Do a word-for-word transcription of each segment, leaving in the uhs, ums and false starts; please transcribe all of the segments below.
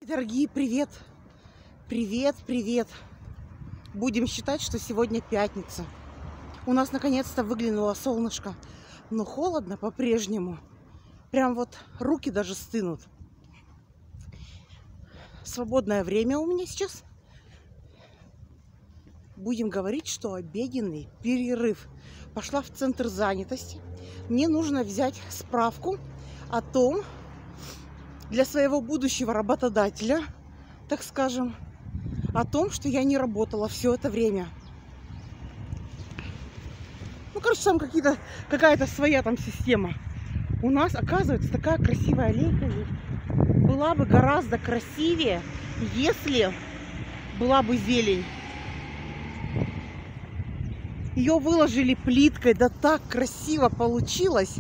Дорогие, привет! Привет, привет! Будем считать, что сегодня пятница. У нас наконец-то выглянуло солнышко, но холодно по-прежнему. Прям вот руки даже стынут. Свободное время у меня сейчас. Будем говорить, что обеденный перерыв. Пошла в центр занятости. Мне нужно взять справку о том, для своего будущего работодателя, так скажем, о том, что я не работала все это время. Ну, короче, там какие-то, какая-то своя там система. У нас, оказывается, такая красивая аллейка есть. Была бы гораздо красивее, если была бы зелень. Ее выложили плиткой, да так красиво получилось.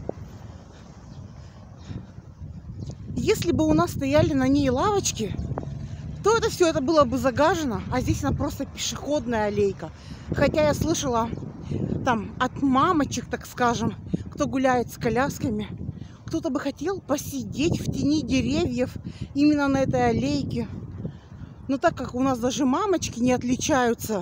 Если бы у нас стояли на ней лавочки, то это все это было бы загажено, а здесь она просто пешеходная аллейка. Хотя я слышала там от мамочек, так скажем, кто гуляет с колясками, кто-то бы хотел посидеть в тени деревьев именно на этой аллейке. Но так как у нас даже мамочки не отличаются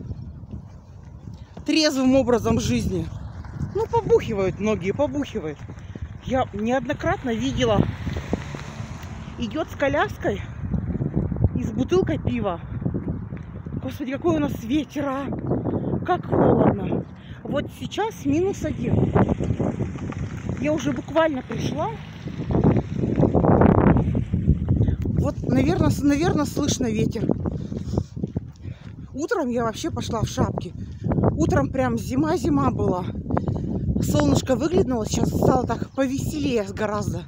трезвым образом жизни, ну, побухивают многие, побухивают. Я неоднократно видела, идет с коляской и с бутылкой пива. Господи, какой у нас ветер, а! Как холодно. Вот сейчас минус один. Я уже буквально пришла. Вот, наверное, наверное, слышно ветер. Утром я вообще пошла в шапке. Утром прям зима-зима была. Солнышко выглянуло, сейчас стало так повеселее гораздо.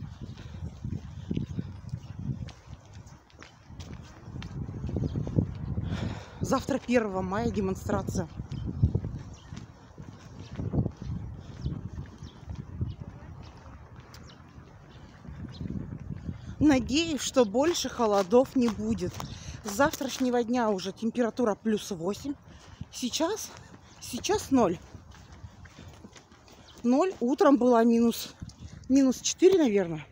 Завтра первого мая демонстрация. Надеюсь, что больше холодов не будет. С завтрашнего дня уже температура плюс восемь. Сейчас, сейчас ноль. Ноль. Утром была минус, минус четыре, наверное.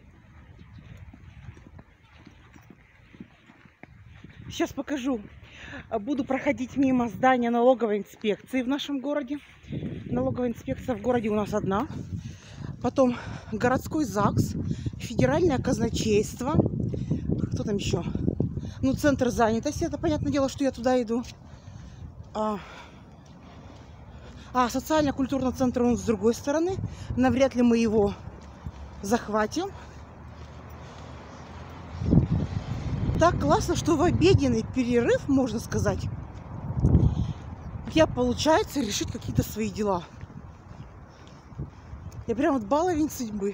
Сейчас покажу. Буду проходить мимо здания налоговой инспекции в нашем городе. Налоговая инспекция в городе у нас одна. Потом городской ЗАГС, федеральное казначейство. Кто там еще? Ну, центр занятости. Это понятное дело, что я туда иду. А, а социально-культурный центр он с другой стороны. Навряд ли мы его захватим. Так классно, что в обеденный перерыв, можно сказать, я, получается, решить какие-то свои дела. Я прям вот баловень судьбы.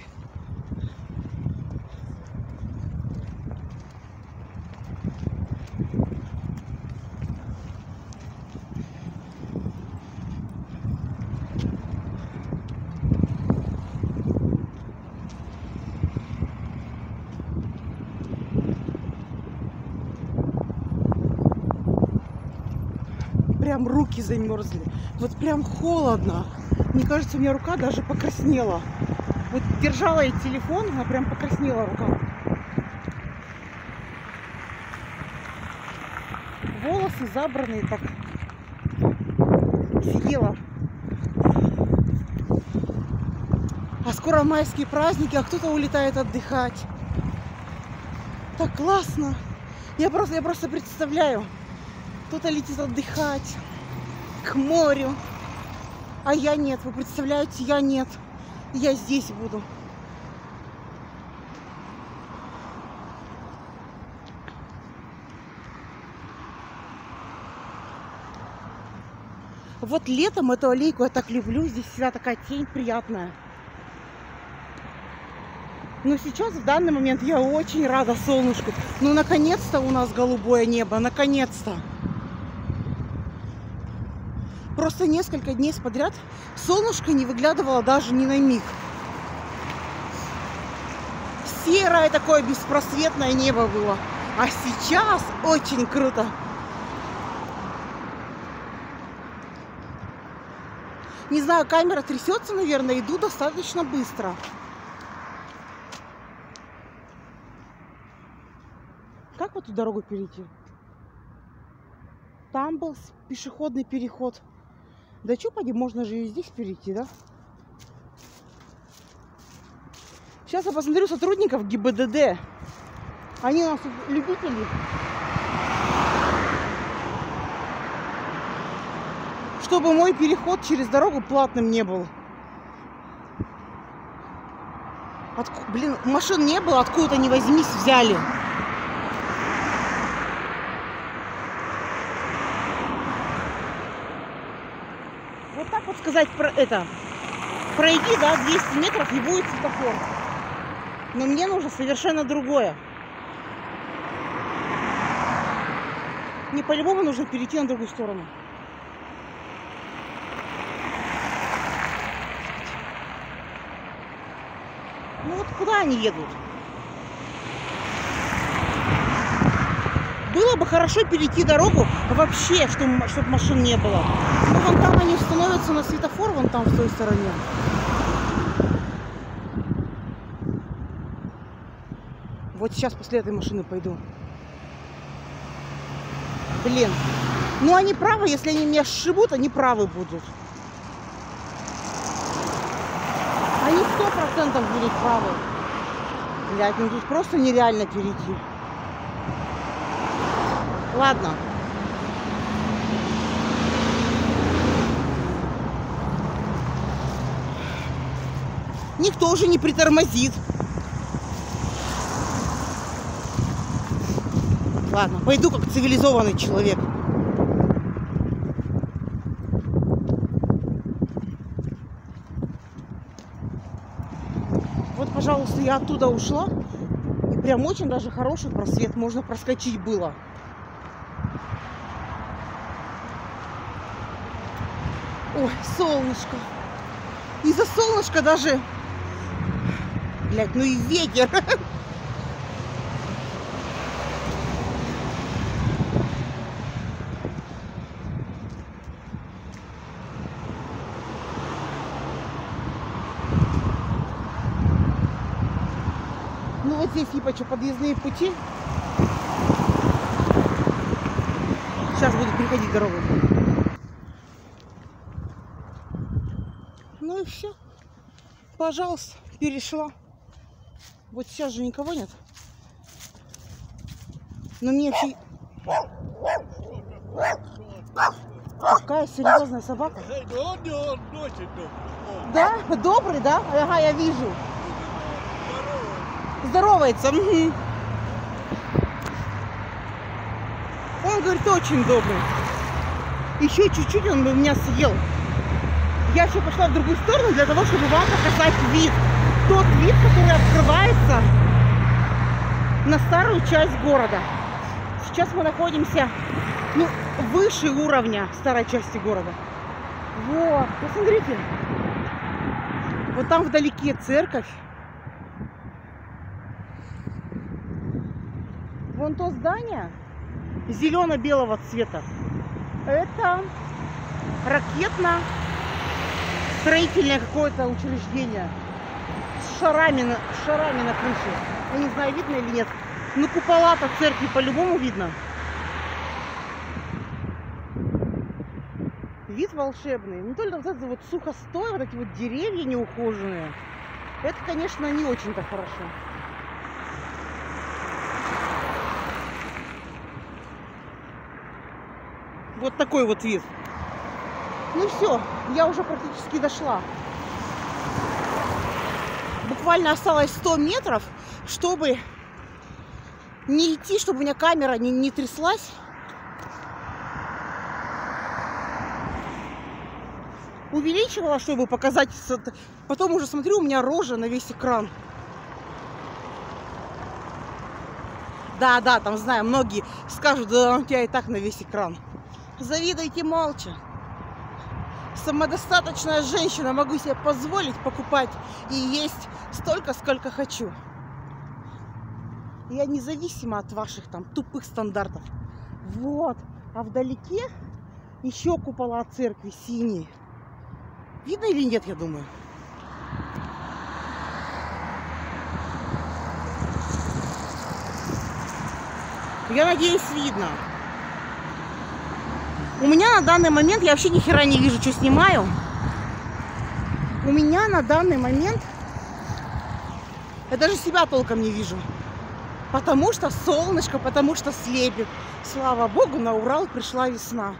Прям руки замерзли. Вот прям холодно. Мне кажется, у меня рука даже покраснела. Вот держала я телефон, она прям покраснела рука. Волосы забранные так. Сидела. А скоро майские праздники, а кто-то улетает отдыхать. Так классно. Я просто, я просто представляю. Кто-то летит отдыхать к морю, а я нет. Вы представляете, я нет. Я здесь буду. Вот летом эту аллейку я так люблю. Здесь всегда такая тень приятная. Но сейчас, в данный момент, я очень рада солнышку. Ну, наконец-то у нас голубое небо. Наконец-то. Просто несколько дней подряд солнышко не выглядывало даже ни на миг. Серое такое беспросветное небо было. А сейчас очень круто. Не знаю, камера трясется, наверное, иду достаточно быстро. Как в эту дорогу перейти? Там был пешеходный переход. Да что, поди, можно же и здесь перейти, да? Сейчас я посмотрю сотрудников ГИБДД. Они у нас тут любители. Чтобы мой переход через дорогу платным не был. Отку... Блин, машин не было, откуда-то не возьмись, взяли. Вот так вот сказать про это. Пройди, да, двести метров и будет светофор. Но мне нужно совершенно другое. Мне по-любому нужно перейти на другую сторону. Ну вот куда они едут? Было бы хорошо перейти дорогу вообще, чтобы, чтобы машин не было. Ну вон там они становятся на светофор, вон там в той стороне. Вот сейчас после этой машины пойду. Блин. Ну они правы, если они меня сшибут, они правы будут. Они сто процентов будут правы. Блядь, ну тут просто нереально перейти. Ладно. Никто уже не притормозит. Ладно, пойду как цивилизованный человек. Вот, пожалуйста, я оттуда ушла. И прям очень даже хороший просвет. Можно проскочить было. Ой, солнышко. Из-за солнышка даже... Блядь, ну и ветер. Ну вот здесь, типа, что, подъездные пути. Сейчас буду переходить дорогу. Ну и все. Пожалуйста, перешла. Вот сейчас же никого нет. Но мне вообще... Какая серьезная собака. Да? Добрый, да? Ага, я вижу. Здоровается. Угу. Он говорит, очень добрый. Еще чуть-чуть он бы меня съел. Я еще пошла в другую сторону для того, чтобы вам показать вид. Тот вид, который открывается на старую часть города. Сейчас мы находимся, ну, выше уровня старой части города. Вот, посмотрите. Вот там вдалеке церковь. Вон то здание зелено-белого цвета. Это ракетно-строительное какое-то учреждение с шарами на, с шарами на крыше. Я не знаю, видно или нет. Но купола-то церкви по-любому видно. Вид волшебный. Не только вот это вот сухостой, вот эти вот деревья неухоженные. Это, конечно, не очень-то хорошо. Вот такой вот вид. Ну все, я уже практически дошла. Буквально осталось сто метров, чтобы не идти, чтобы у меня камера не, не тряслась. Увеличивала, чтобы показать. Потом уже смотрю, у меня рожа на весь экран. Да, да, там знаю, многие скажут, да у тебя и так на весь экран. Завидуйте молча. Самодостаточная женщина, могу себе позволить покупать и есть столько, сколько хочу. Я независима от ваших там тупых стандартов. Вот. А вдалеке еще купола церкви синие. Видно или нет, я думаю. Я надеюсь, видно. У меня на данный момент, я вообще ни хера не вижу, что снимаю. У меня на данный момент, я даже себя толком не вижу. Потому что солнышко, потому что слепит. Слава богу, на Урал пришла весна.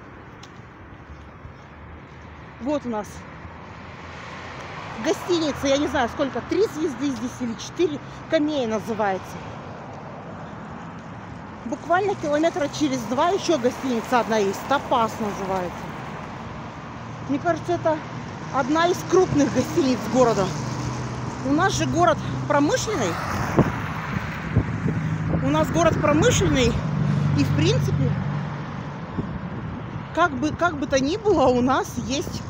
Вот у нас гостиница, я не знаю сколько, три звезды здесь или четыре, Камея называется. Буквально километра через два еще гостиница одна есть, Топаз называется. Мне кажется, это одна из крупных гостиниц города. У нас же город промышленный. У нас город промышленный. И в принципе, как бы, как бы то ни было, у нас есть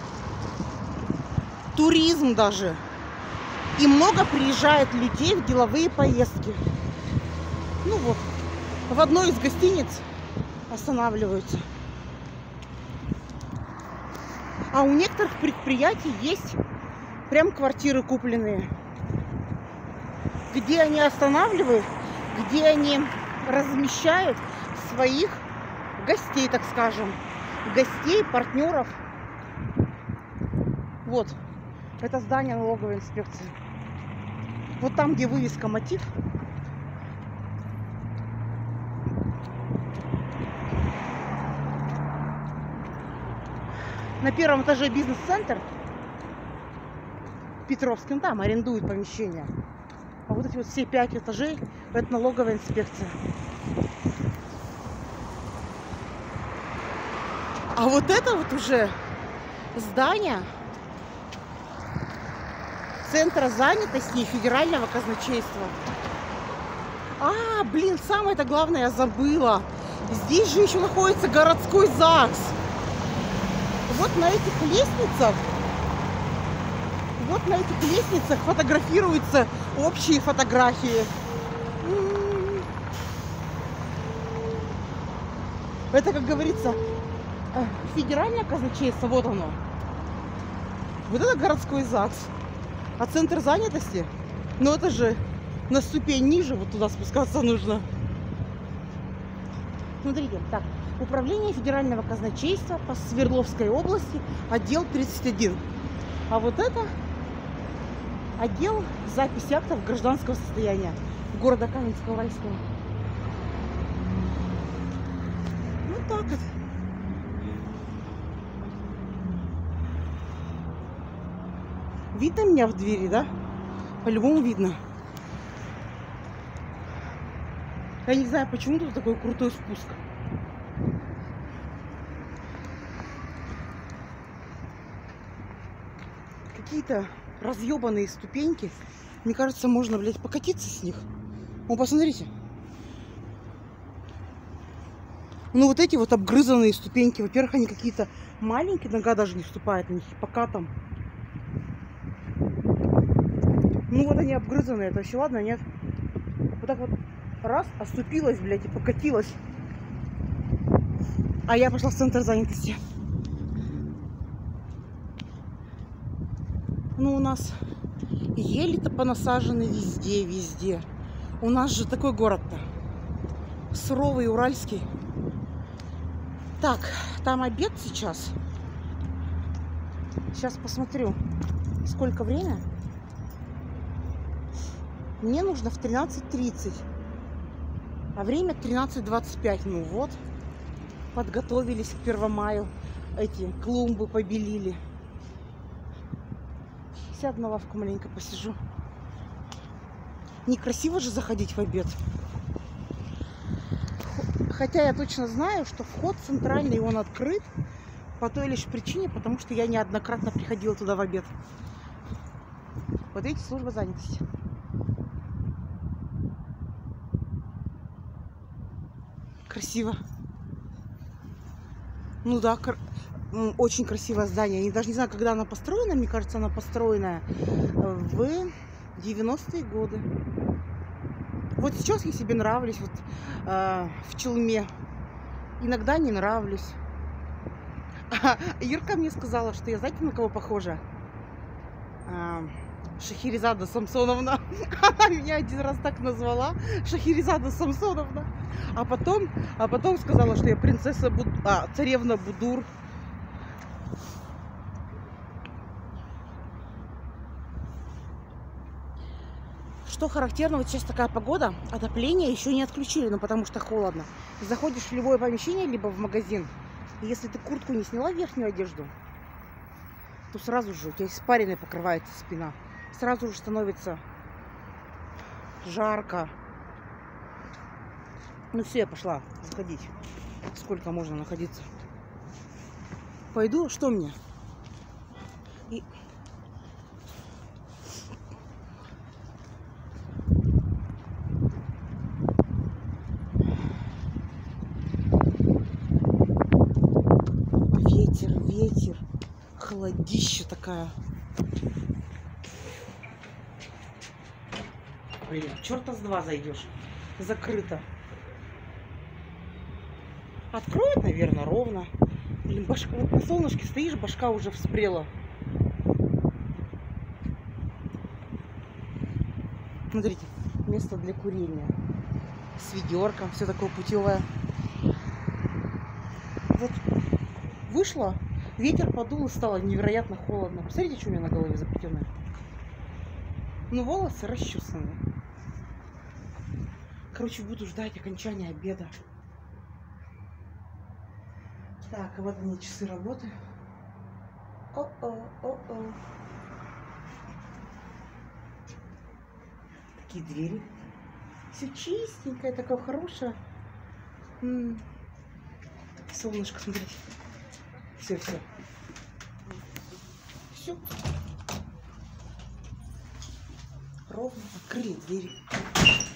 туризм даже. И много приезжает людей в деловые поездки. Ну вот, в одной из гостиниц останавливаются. А у некоторых предприятий есть прям квартиры купленные, где они останавливают, где они размещают своих гостей, так скажем, гостей, партнеров. Вот, это здание налоговой инспекции. Вот там, где вывеска «Мотив». На первом этаже бизнес-центр. В Петровском там арендуют помещение. А вот эти вот все пять этажей — это налоговая инспекция. А вот это вот уже здание Центра занятости и федерального казначейства. А, блин, самое-то главное я забыла. Здесь же еще находится городской ЗАГС. Вот на этих лестницах, вот на этих лестницах фотографируются общие фотографии. Это, как говорится, федеральное казначейство, вот оно. Вот это городской ЗАГС. А центр занятости, ну это же на ступень ниже, вот туда спускаться нужно. Смотрите, так. Управление федерального казначейства по Свердловской области, отдел тридцать один. А вот это отдел записи актов гражданского состояния города Каменска-Уральского. Ну так вот. Видно меня в двери, да? По-любому видно. Я не знаю, почему тут такой крутой спуск. Какие-то разъебанные ступеньки. Мне кажется, можно, блядь, покатиться с них. О, посмотрите. Ну, вот эти вот обгрызанные ступеньки. Во-первых, они какие-то маленькие, нога даже не вступает на них. Пока там. Ну, вот они обгрызанные. Это еще ладно, нет? Вот так вот раз, оступилась, блядь, и покатилась. А я пошла в центр занятости. Ну, у нас ели-то понасажены везде, везде. У нас же такой город-то. Суровый, уральский. Так, там обед сейчас. Сейчас посмотрю, сколько время. Мне нужно в тринадцать тридцать. А время тринадцать двадцать пять. Ну вот. Подготовились к Первомаю. Эти клумбы побелили. Сяду на лавку, маленько посижу. Некрасиво же заходить в обед. Хотя я точно знаю, что вход центральный, он открыт. По той лишь причине, потому что я неоднократно приходила туда в обед. Вот видите, служба занятости. Красиво. Ну да, кр... очень красивое здание. Я даже не знаю, когда оно построено. Мне кажется, оно построено в девяностые годы. Вот сейчас я себе нравлюсь вот, э, в Челме. Иногда не нравлюсь. А Юрка мне сказала, что я, знаете, на кого похожа? А, Шахерезада Самсоновна. Она меня один раз так назвала. Шахерезада Самсоновна. А потом, а потом сказала, что я принцесса Буд... а, царевна Будур. Что характерно, вот сейчас такая погода, отопление еще не отключили, ну потому что холодно. Заходишь в любое помещение, либо в магазин, и если ты куртку не сняла, верхнюю одежду, то сразу же у тебя испариной покрывается спина. Сразу же становится жарко. Ну все, я пошла заходить. Сколько можно находиться? Пойду, что мне? И... Ветер, ветер, холодища такая. Блин, черта с два зайдешь. Закрыто. Откроют, наверное, ровно. Блин, башка, вот на солнышке стоишь, башка уже вспрела. Смотрите, место для курения. С ведерком, все такое путевое. Вот вышла, ветер подул и стало невероятно холодно. Посмотрите, что у меня на голове заплетенное. Ну, волосы расчесаны. Короче, буду ждать окончания обеда. Так, а вот они часы работы. О-о, о-о. Такие двери. Все чистенькое, такое хорошее. М-м. Солнышко, смотрите. Все, все. Все. Ровно открыли двери.